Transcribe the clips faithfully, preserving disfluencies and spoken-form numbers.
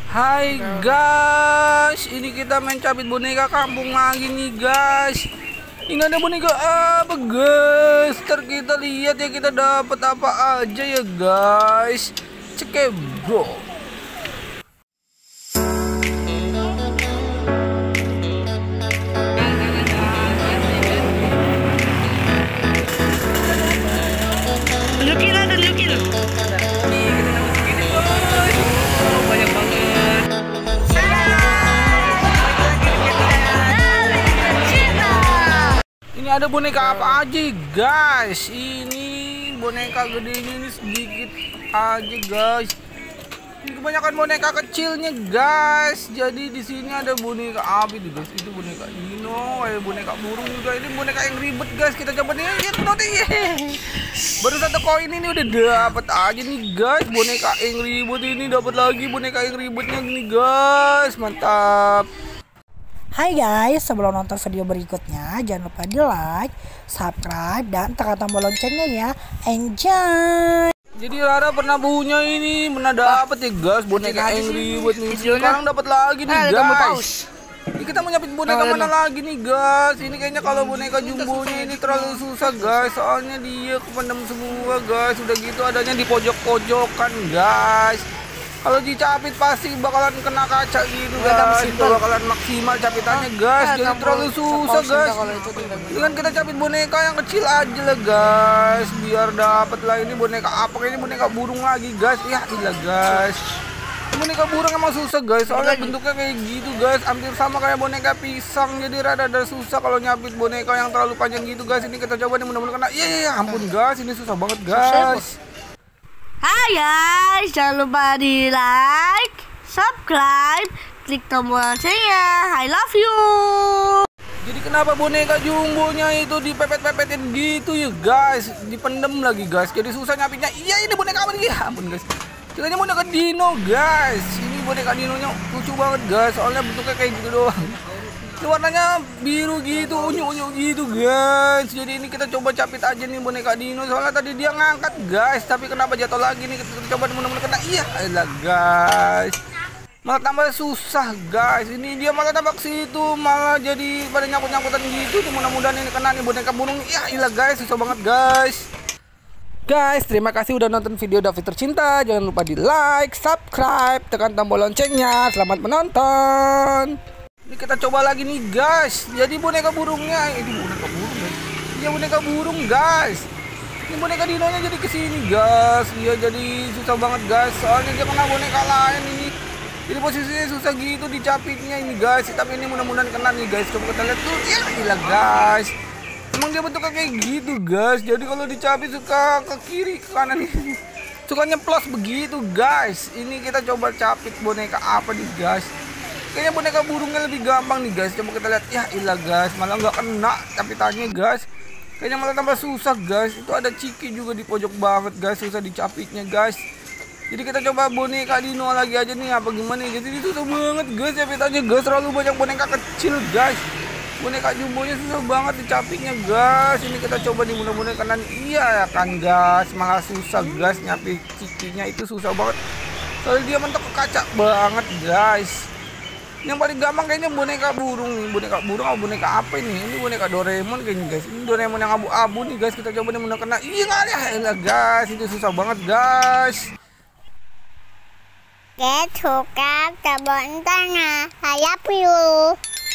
Hai guys, ini kita main capit boneka kampung lagi nih guys. Ini ada boneka apa guys? Ntar kita lihat ya kita dapat apa aja ya guys. Cek bro. Tunjukin lah, tunjukin. Ini ada boneka apa aja guys? Ini boneka gede ini sedikit aja guys. Ini kebanyakan boneka kecilnya guys. Jadi di sini ada boneka api nih guys. Itu boneka dino, kayak boneka burung juga. Ini boneka yang ribet guys. Kita coba nih. Lihat nih. Baru satu koin ini udah dapat aja nih guys. Boneka yang ribet ini dapat lagi boneka yang ribetnya nih guys. Mantap. Hai guys, sebelum nonton video berikutnya jangan lupa di like, subscribe, dan tekan tombol loncengnya ya. Enjoy. Jadi Rara pernah punya ini, pernah dapat ya guys boneka yang ribet nih. Sekarang dapat lagi nih guys. Ini kita mau nyapit boneka mana lagi nih guys. Ini kayaknya kalau boneka jumbonya ini terlalu susah guys. Soalnya dia kependam semua guys. Udah gitu adanya di pojok-pojokan guys. Kalau dicapit pasti bakalan kena kaca gitu guys. Itu bakalan maksimal capitannya guys. Jadi terlalu susah guys. Ini kan kita capit boneka yang kecil aja lah guys. Biar dapat lah ini boneka apa? Ini boneka burung lagi guys. Ya ilah guys. Boneka burung emang susah guys. Soalnya bentuknya kayak gitu guys. Hampir sama kayak boneka pisang. Jadi rada-rada susah kalau nyapit boneka yang terlalu panjang gitu guys. Ini kita coba nih mudah-mudahan kena. Iya iya ampun guys. Ini susah banget guys. Hai guys, jangan lupa di like, subscribe, klik tombol loncengnya. I love you. Jadi kenapa boneka jumbonya itu dipepet-pepetin gitu ya guys? Dipendem lagi guys. Jadi susah nyapitnya. Iya ini boneka apa nih? Ya ampun guys. Ceritanya boneka dino guys. Ini boneka dinonya lucu banget guys. Soalnya bentuknya kayak gitu doang. Ini warnanya biru gitu, unyu-unyu gitu guys. Jadi ini kita coba capit aja nih boneka dino. Soalnya tadi dia ngangkat guys. Tapi kenapa jatuh lagi nih? Kita coba mudah-mudahan kena. Iya elah guys. Malah tambah susah guys. Ini dia malah tambah ke situ. Malah jadi pada nyangkut-nyangkutan gitu. Mudah-mudahan ini kena nih boneka burung. Iya elah guys. Susah banget guys. Guys, terima kasih udah nonton video David Tercinta. Jangan lupa di like, subscribe, tekan tombol loncengnya. Selamat menonton. Ini kita coba lagi nih guys. Jadi boneka burungnya ini boneka burung guys. Iya boneka burung guys. Ini boneka dinonya jadi kesini guys. Iya jadi susah banget guys. Soalnya dia kena boneka lain ini. Jadi posisinya susah gitu dicapitnya ini guys. Tapi ini mudah-mudahan kena nih guys. Coba kita lihat tuh. Ya gila guys. Emang dia bentuknya kayak gitu guys. Jadi kalau dicapit suka ke kiri ke kanan ini. Suka nyeplos begitu guys. Ini kita coba capit boneka apa nih guys. Kayaknya boneka burungnya lebih gampang nih guys. Coba kita lihat. Ya ilah guys. Malah nggak kena capitannya guys. Kayaknya malah tambah susah guys. Itu ada ciki juga di pojok banget guys. Susah dicapitnya guys. Jadi kita coba boneka dino lagi aja nih. Apa gimana nih. Jadi itu susah banget guys capitannya guys. Terlalu banyak boneka kecil guys. Boneka jumbonya susah banget dicapitnya guys. Ini kita coba nih mudah-mudahan kanan. Iya kan guys. Malah susah guys. Nyapit cikinya itu susah banget. Soalnya dia mentok ke kaca banget guys. Yang paling gampang kayaknya boneka burung nih. Boneka burung atau boneka apa ini? Ini boneka Doraemon kayaknya guys. Ini Doraemon yang abu-abu nih guys. Kita coba nih mudah kena. Iya nggak ya guys. Itu susah banget guys. Get suka terbang tanah. Hayap you.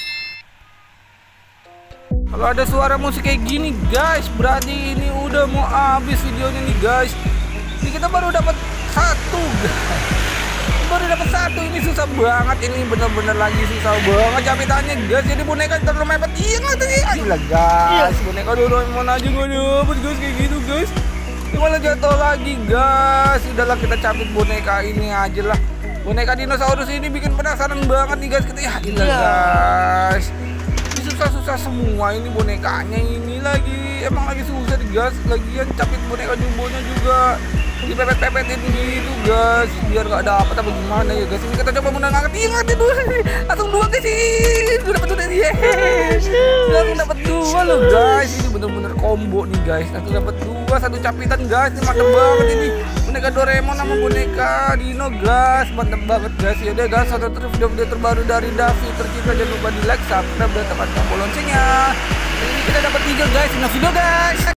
Kalau ada suara musik kayak gini guys, berarti ini udah mau habis videonya nih guys. Ini kita baru dapat satu guys. Baru dapat satu, ini susah banget. Ini bener-bener lagi susah banget capitannya guys. Jadi boneka terlalu mepet. Iya nggak tuh? Iya guys. Boneka Doraemon aja nggak dapet guys kayak gitu guys. Ini malah jatuh lagi guys. Udahlah kita capit boneka ini aja lah. Boneka dinosaurus ini bikin penasaran banget nih guys. Kita ya ilah guys. Ini susah-susah semua ini bonekanya ini lagi. Emang lagi susah nih guys. Lagian capit boneka jumbonya juga dipepet-pepetin gitu guys. Biar gak dapet apa gimana ya guys. Ini kita coba mudah ngangkat. Iya ngangkat dulu. Langsung dua guys. Gue dapet dua dari yes. Langsung dapet dua loh guys. Ini bener-bener combo nih guys. Langsung dapet dua dua satu capitan guys. Ini mantep banget ini. Boneka Doraemon sama boneka Dino guys. Mantep banget guys. Yaudah guys, satu terus video-video terbaru dari Davi tercinta. Jangan lupa di like, subscribe, dan tekan tombol loncengnya. Ini kita dapat tiga guys. Nah video guys.